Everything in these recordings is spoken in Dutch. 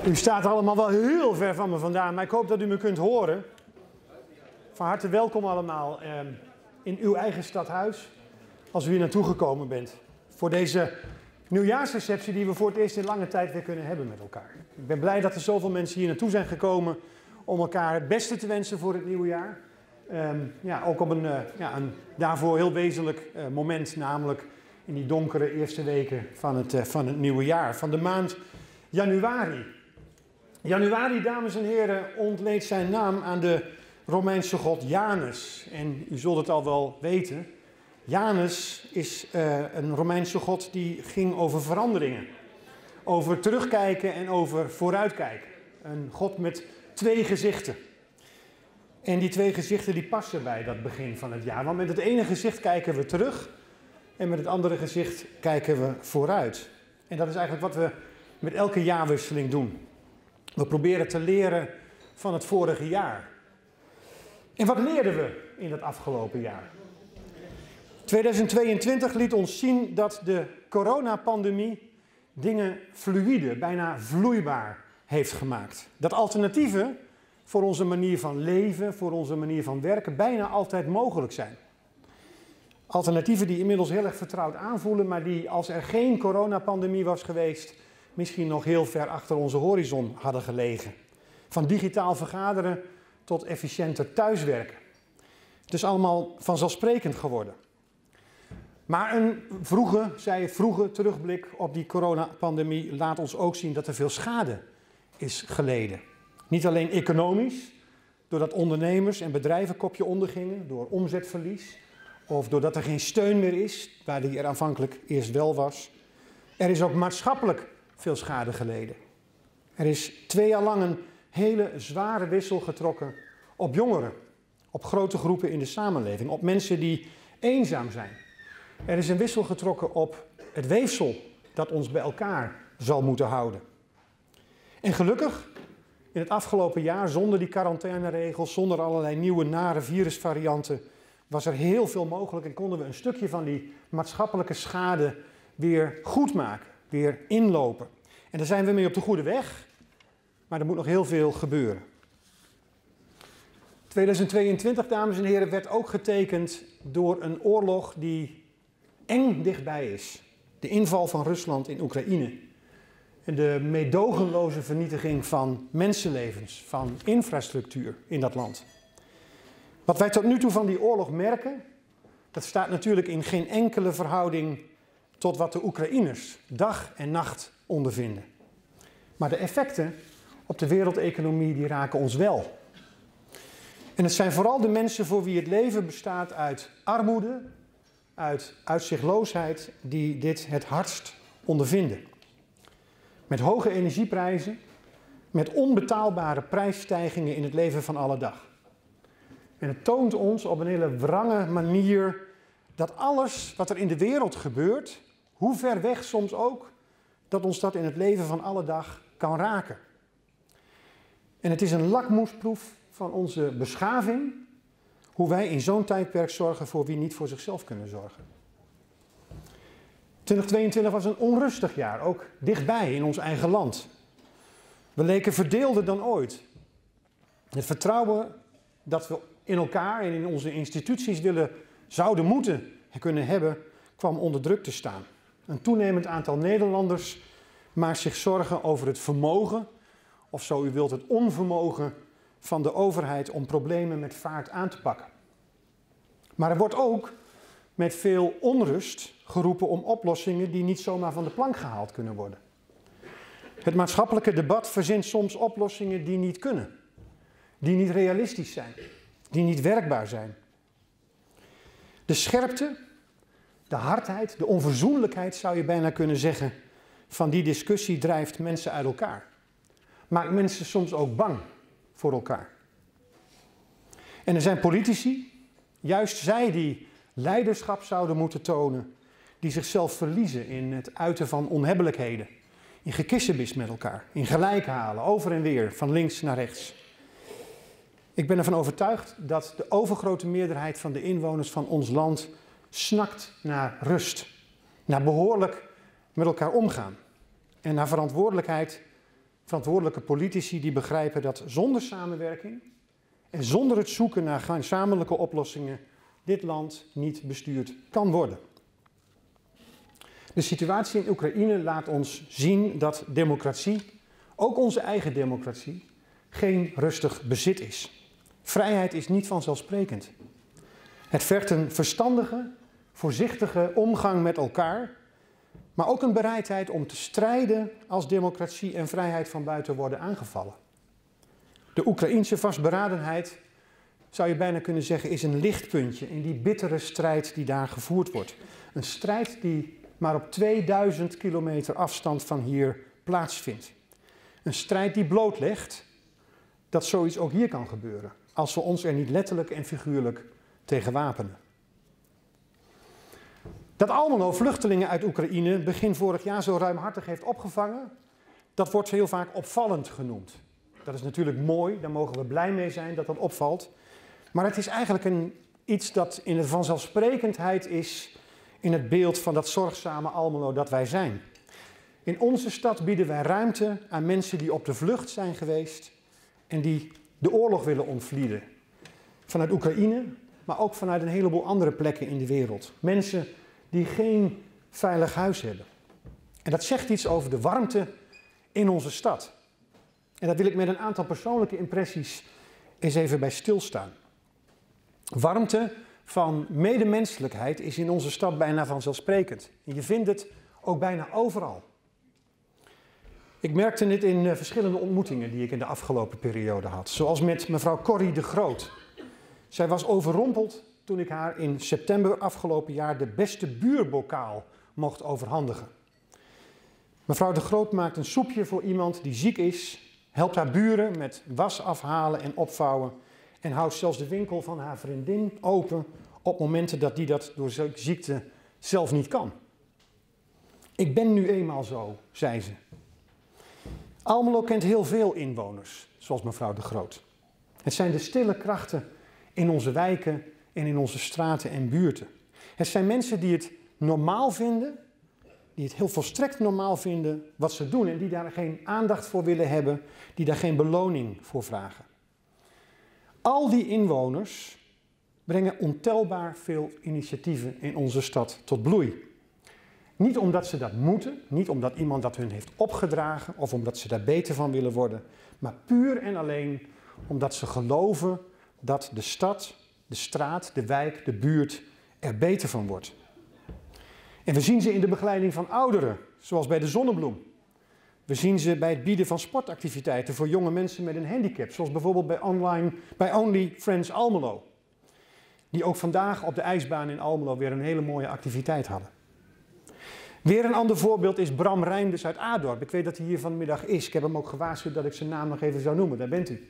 U staat allemaal wel heel ver van me vandaan, maar ik hoop dat u me kunt horen. Van harte welkom allemaal in uw eigen stadhuis, als u hier naartoe gekomen bent. Voor deze nieuwjaarsreceptie die we voor het eerst in lange tijd weer kunnen hebben met elkaar. Ik ben blij dat er zoveel mensen hier naartoe zijn gekomen om elkaar het beste te wensen voor het nieuwe jaar. Ook op een daarvoor heel wezenlijk moment, namelijk in die donkere eerste weken van het nieuwe jaar, van de maand januari. Januari, dames en heren, ontleent zijn naam aan de Romeinse god Janus. En u zult het al wel weten, Janus is een Romeinse god die ging over veranderingen. Over terugkijken en over vooruitkijken. Een god met twee gezichten. En die twee gezichten die passen bij dat begin van het jaar. Want met het ene gezicht kijken we terug en met het andere gezicht kijken we vooruit. En dat is eigenlijk wat we met elke jaarwisseling doen. We proberen te leren van het vorige jaar. En wat leerden we in het afgelopen jaar? 2022 liet ons zien dat de coronapandemie dingen fluïde, bijna vloeibaar heeft gemaakt. Dat alternatieven voor onze manier van leven, voor onze manier van werken, bijna altijd mogelijk zijn. Alternatieven die inmiddels heel erg vertrouwd aanvoelen, maar die als er geen coronapandemie was geweest, misschien nog heel ver achter onze horizon hadden gelegen. Van digitaal vergaderen tot efficiënter thuiswerken. Het is allemaal vanzelfsprekend geworden. Maar een vroege terugblik op die coronapandemie laat ons ook zien dat er veel schade is geleden. Niet alleen economisch, doordat ondernemers en bedrijven kopje ondergingen, door omzetverlies, of doordat er geen steun meer is, waar die er aanvankelijk eerst wel was. Er is ook maatschappelijk veel schade geleden. Er is 2 jaar lang een hele zware wissel getrokken op jongeren, op grote groepen in de samenleving, op mensen die eenzaam zijn. Er is een wissel getrokken op het weefsel dat ons bij elkaar zal moeten houden. En gelukkig, in het afgelopen jaar, zonder die quarantaineregels, zonder allerlei nieuwe nare virusvarianten, was er heel veel mogelijk en konden we een stukje van die maatschappelijke schade weer goed maken, weer inlopen. En daar zijn we mee op de goede weg, maar er moet nog heel veel gebeuren. 2022, dames en heren, werd ook getekend door een oorlog die eng dichtbij is. De inval van Rusland in Oekraïne. En de meedogenloze vernietiging van mensenlevens, van infrastructuur in dat land. Wat wij tot nu toe van die oorlog merken, dat staat natuurlijk in geen enkele verhouding tot wat de Oekraïners dag en nacht ondervinden. Maar de effecten op de wereldeconomie die raken ons wel. En het zijn vooral de mensen voor wie het leven bestaat uit armoede, uit uitzichtloosheid, die dit het hardst ondervinden. Met hoge energieprijzen, met onbetaalbare prijsstijgingen in het leven van alle dag. En het toont ons op een hele wrange manier dat alles wat er in de wereld gebeurt, hoe ver weg soms ook, dat ons dat in het leven van alle dag kan raken. En het is een lakmoesproef van onze beschaving, hoe wij in zo'n tijdperk zorgen voor wie niet voor zichzelf kunnen zorgen. 2022 was een onrustig jaar, ook dichtbij in ons eigen land. We leken verdeelder dan ooit. Het vertrouwen dat we in elkaar en in onze instituties zouden moeten kunnen hebben, kwam onder druk te staan. Een toenemend aantal Nederlanders maakt zich zorgen over het vermogen, of zo u wilt het onvermogen, van de overheid om problemen met vaart aan te pakken. Maar er wordt ook met veel onrust geroepen om oplossingen die niet zomaar van de plank gehaald kunnen worden. Het maatschappelijke debat verzint soms oplossingen die niet kunnen, die niet realistisch zijn, die niet werkbaar zijn. De scherpte, de hardheid, de onverzoenlijkheid zou je bijna kunnen zeggen, van die discussie drijft mensen uit elkaar. Maakt mensen soms ook bang voor elkaar. En er zijn politici, juist zij die leiderschap zouden moeten tonen, die zichzelf verliezen in het uiten van onhebbelijkheden, in gekissebis met elkaar, in gelijk halen, over en weer, van links naar rechts. Ik ben ervan overtuigd dat de overgrote meerderheid van de inwoners van ons land snakt naar rust, naar behoorlijk met elkaar omgaan en naar verantwoordelijkheid verantwoordelijke politici die begrijpen dat zonder samenwerking en zonder het zoeken naar gezamenlijke oplossingen dit land niet bestuurd kan worden. De situatie in Oekraïne laat ons zien dat democratie, ook onze eigen democratie, geen rustig bezit is. Vrijheid is niet vanzelfsprekend. Het vergt een verstandige, voorzichtige omgang met elkaar, maar ook een bereidheid om te strijden als democratie en vrijheid van buiten worden aangevallen. De Oekraïense vastberadenheid, zou je bijna kunnen zeggen, is een lichtpuntje in die bittere strijd die daar gevoerd wordt. Een strijd die maar op 2000 kilometer afstand van hier plaatsvindt. Een strijd die blootlegt dat zoiets ook hier kan gebeuren, als we ons er niet letterlijk en figuurlijk tegen wapenen. Dat Almelo vluchtelingen uit Oekraïne begin vorig jaar zo ruimhartig heeft opgevangen, dat wordt heel vaak opvallend genoemd. Dat is natuurlijk mooi, daar mogen we blij mee zijn dat dat opvalt. Maar het is eigenlijk iets dat in de vanzelfsprekendheid is in het beeld van dat zorgzame Almelo dat wij zijn. In onze stad bieden wij ruimte aan mensen die op de vlucht zijn geweest en die de oorlog willen ontvlieden. Vanuit Oekraïne, maar ook vanuit een heleboel andere plekken in de wereld. Mensen die geen veilig huis hebben. En dat zegt iets over de warmte in onze stad. En daar wil ik met een aantal persoonlijke impressies eens even bij stilstaan. Warmte van medemenselijkheid is in onze stad bijna vanzelfsprekend. En je vindt het ook bijna overal. Ik merkte dit in verschillende ontmoetingen die ik in de afgelopen periode had. Zoals met mevrouw Corrie de Groot. Zij was overrompeld toen ik haar in september afgelopen jaar de beste buurbokaal mocht overhandigen. Mevrouw de Groot maakt een soepje voor iemand die ziek is, helpt haar buren met was afhalen en opvouwen en houdt zelfs de winkel van haar vriendin open op momenten dat die dat door ziekte zelf niet kan. Ik ben nu eenmaal zo, zei ze. Almelo kent heel veel inwoners, zoals mevrouw de Groot. Het zijn de stille krachten in onze wijken en in onze straten en buurten. Het zijn mensen die het normaal vinden, die het heel volstrekt normaal vinden wat ze doen en die daar geen aandacht voor willen hebben, die daar geen beloning voor vragen. Al die inwoners brengen ontelbaar veel initiatieven in onze stad tot bloei. Niet omdat ze dat moeten, niet omdat iemand dat hun heeft opgedragen of omdat ze daar beter van willen worden, maar puur en alleen omdat ze geloven dat de stad, de straat, de wijk, de buurt er beter van wordt. En we zien ze in de begeleiding van ouderen, zoals bij de Zonnebloem. We zien ze bij het bieden van sportactiviteiten voor jonge mensen met een handicap, zoals bijvoorbeeld bij Only Friends Almelo. Die ook vandaag op de ijsbaan in Almelo weer een hele mooie activiteit hadden. Weer een ander voorbeeld is Bram Reinders uit Adorp. Ik weet dat hij hier vanmiddag is. Ik heb hem ook gewaarschuwd dat ik zijn naam nog even zou noemen. Daar bent u.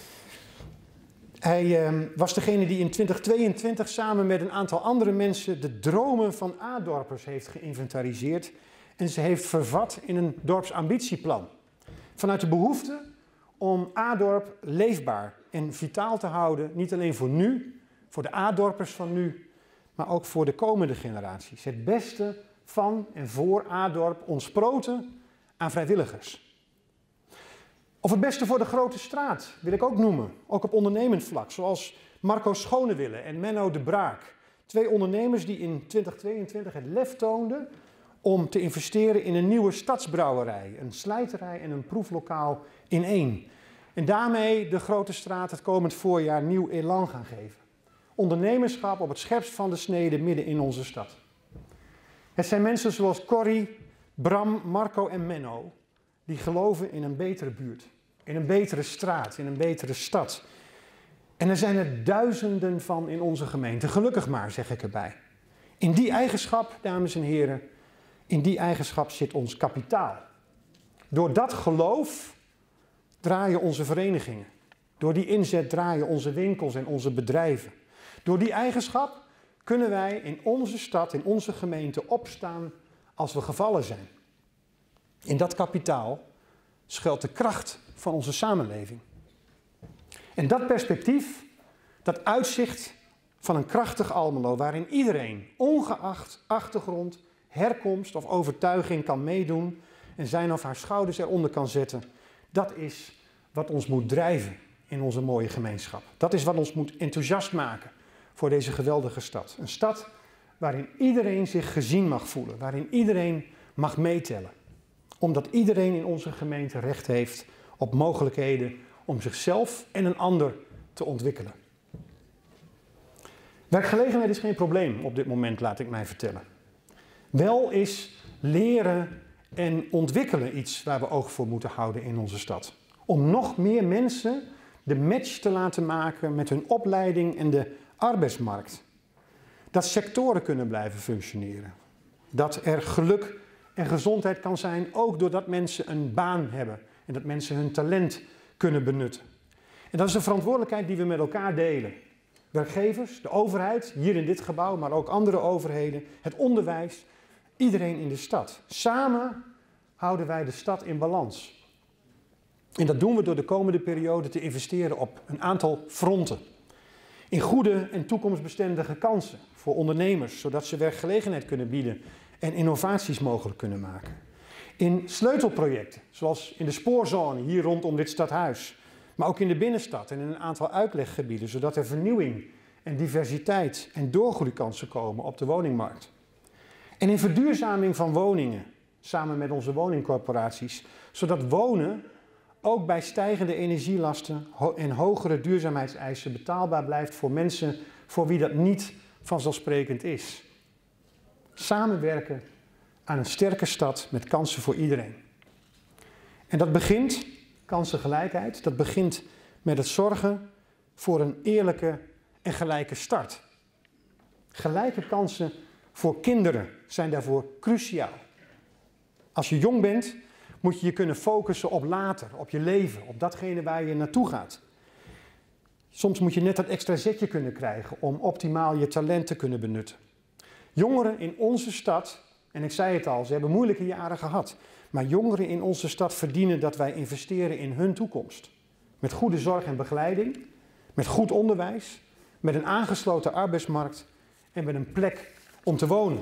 Hij was degene die in 2022 samen met een aantal andere mensen de dromen van Adorpers heeft geïnventariseerd en ze heeft vervat in een dorpsambitieplan. Vanuit de behoefte om Adorp leefbaar en vitaal te houden, niet alleen voor nu, voor de Adorpers van nu, maar ook voor de komende generaties. Het beste van en voor Adorp ontsproten aan vrijwilligers. Of het beste voor de grote straat, wil ik ook noemen. Ook op ondernemend vlak, zoals Marco Schonewille en Menno de Braak. 2 ondernemers die in 2022 het lef toonden om te investeren in een nieuwe stadsbrouwerij. Een slijterij en een proeflokaal in één. En daarmee de grote straat het komend voorjaar nieuw elan gaan geven. Ondernemerschap op het scherpst van de snede midden in onze stad. Het zijn mensen zoals Corrie, Bram, Marco en Menno die geloven in een betere buurt, in een betere straat, in een betere stad. En er zijn er duizenden van in onze gemeente, gelukkig maar, zeg ik erbij. In die eigenschap, dames en heren, in die eigenschap zit ons kapitaal. Door dat geloof draaien onze verenigingen. Door die inzet draaien onze winkels en onze bedrijven. Door die eigenschap kunnen wij in onze stad, in onze gemeente opstaan als we gevallen zijn. In dat kapitaal schuilt de kracht van onze samenleving. En dat perspectief, dat uitzicht van een krachtig Almelo, waarin iedereen, ongeacht achtergrond, herkomst of overtuiging kan meedoen en zijn of haar schouders eronder kan zetten, Dat is wat ons moet drijven in onze mooie gemeenschap. Dat is wat ons moet enthousiast maken voor deze geweldige stad. Een stad waarin iedereen zich gezien mag voelen, waarin iedereen mag meetellen. Omdat iedereen in onze gemeente recht heeft op mogelijkheden om zichzelf en een ander te ontwikkelen. Werkgelegenheid is geen probleem op dit moment, laat ik mij vertellen. Wel is leren en ontwikkelen iets waar we oog voor moeten houden in onze stad. Om nog meer mensen de match te laten maken met hun opleiding en de arbeidsmarkt. Dat sectoren kunnen blijven functioneren. Dat er geluk en gezondheid kan zijn, ook doordat mensen een baan hebben en dat mensen hun talent kunnen benutten. En dat is een verantwoordelijkheid die we met elkaar delen. Werkgevers, de overheid, hier in dit gebouw, maar ook andere overheden, het onderwijs, iedereen in de stad. Samen houden wij de stad in balans. En dat doen we door de komende periode te investeren op een aantal fronten. In goede en toekomstbestendige kansen voor ondernemers, zodat ze werkgelegenheid kunnen bieden en innovaties mogelijk kunnen maken. In sleutelprojecten, zoals in de spoorzone hier rondom dit stadhuis, maar ook in de binnenstad en in een aantal uitleggebieden, zodat er vernieuwing en diversiteit en doorgroeikansen komen op de woningmarkt. En in verduurzaming van woningen, samen met onze woningcorporaties, zodat wonen ook bij stijgende energielasten en hogere duurzaamheidseisen betaalbaar blijft voor mensen voor wie dat niet vanzelfsprekend is. Samenwerken aan een sterke stad met kansen voor iedereen. En dat begint, kansengelijkheid, dat begint met het zorgen voor een eerlijke en gelijke start. Gelijke kansen voor kinderen zijn daarvoor cruciaal. Als je jong bent, moet je je kunnen focussen op later, op je leven, op datgene waar je naartoe gaat. Soms moet je net dat extra zetje kunnen krijgen om optimaal je talent te kunnen benutten. Jongeren in onze stad, en ik zei het al, ze hebben moeilijke jaren gehad, maar jongeren in onze stad verdienen dat wij investeren in hun toekomst. Met goede zorg en begeleiding, met goed onderwijs, met een aangesloten arbeidsmarkt en met een plek om te wonen.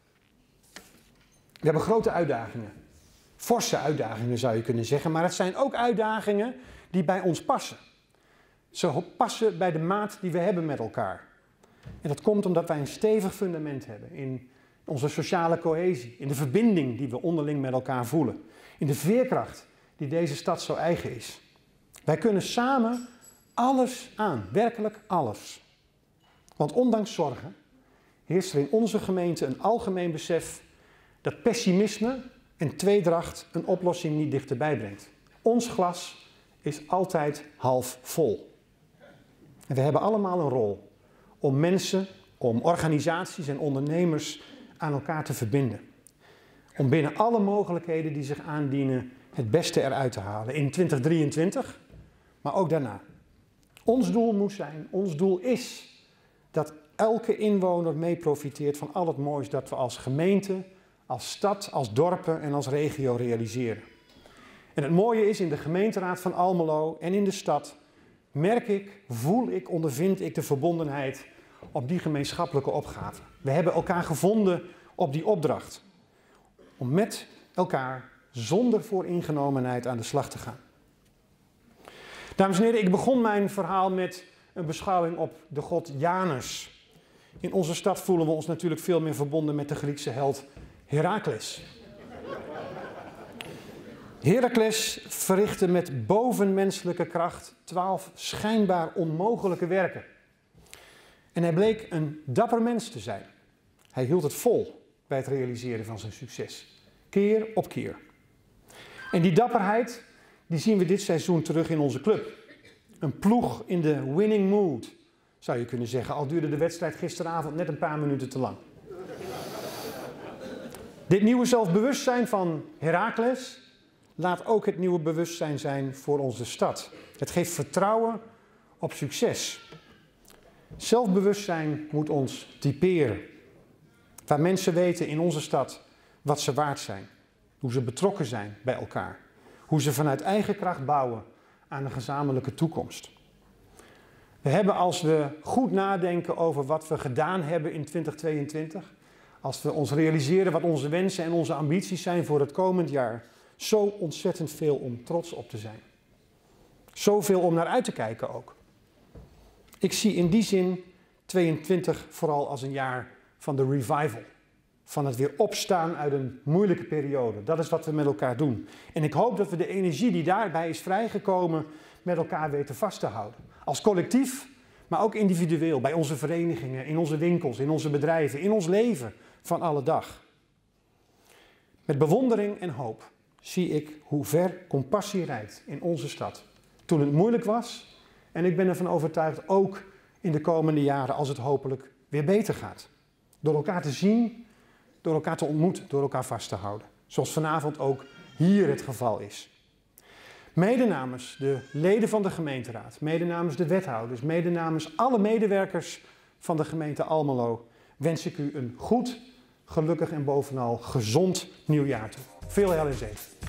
We hebben grote uitdagingen. Forse uitdagingen zou je kunnen zeggen, maar het zijn ook uitdagingen die bij ons passen. Ze passen bij de maat die we hebben met elkaar. En dat komt omdat wij een stevig fundament hebben in onze sociale cohesie, in de verbinding die we onderling met elkaar voelen, in de veerkracht die deze stad zo eigen is. Wij kunnen samen alles aan, werkelijk alles. Want ondanks zorgen heerst er in onze gemeente een algemeen besef dat pessimisme en tweedracht een oplossing niet dichterbij brengt. Ons glas is altijd half vol. En we hebben allemaal een rol om mensen, om organisaties en ondernemers aan elkaar te verbinden. Om binnen alle mogelijkheden die zich aandienen het beste eruit te halen. In 2023, maar ook daarna. Ons doel moet zijn, ons doel is dat elke inwoner mee profiteert van al het moois dat we als gemeente, als stad, als dorpen en als regio realiseren. En het mooie is, in de gemeenteraad van Almelo en in de stad merk ik, voel ik, ondervind ik de verbondenheid op die gemeenschappelijke opgave. We hebben elkaar gevonden op die opdracht. Om met elkaar, zonder vooringenomenheid aan de slag te gaan. Dames en heren, ik begon mijn verhaal met een beschouwing op de god Janus. In onze stad voelen we ons natuurlijk veel meer verbonden met de Griekse held Herakles. Herakles verrichtte met bovenmenselijke kracht 12 schijnbaar onmogelijke werken. En hij bleek een dapper mens te zijn. Hij hield het vol bij het realiseren van zijn succes. Keer op keer. En die dapperheid, die zien we dit seizoen terug in onze club. Een ploeg in de winning mood, zou je kunnen zeggen. Al duurde de wedstrijd gisteravond net een paar minuten te lang. Dit nieuwe zelfbewustzijn van Herakles laat ook het nieuwe bewustzijn zijn voor onze stad. Het geeft vertrouwen op succes. Zelfbewustzijn moet ons typeren. Waar mensen weten in onze stad wat ze waard zijn. Hoe ze betrokken zijn bij elkaar. Hoe ze vanuit eigen kracht bouwen aan een gezamenlijke toekomst. We hebben, als we goed nadenken over wat we gedaan hebben in 2022... als we ons realiseren wat onze wensen en onze ambities zijn voor het komend jaar... Zo ontzettend veel om trots op te zijn. Zoveel om naar uit te kijken ook. Ik zie in die zin 22 vooral als een jaar van de revival. Van het weer opstaan uit een moeilijke periode. Dat is wat we met elkaar doen. En ik hoop dat we de energie die daarbij is vrijgekomen met elkaar weten vast te houden. Als collectief, maar ook individueel. Bij onze verenigingen, in onze winkels, in onze bedrijven, in ons leven van alle dag. Met bewondering en hoop zie ik hoe ver compassie reikt in onze stad. Toen het moeilijk was, en ik ben ervan overtuigd ook in de komende jaren als het hopelijk weer beter gaat. Door elkaar te zien, door elkaar te ontmoeten, door elkaar vast te houden. Zoals vanavond ook hier het geval is. Mede namens de leden van de gemeenteraad, mede namens de wethouders, mede namens alle medewerkers van de gemeente Almelo wens ik u een goed, gelukkig en bovenal gezond nieuwjaar toe. Veel heil en zegen.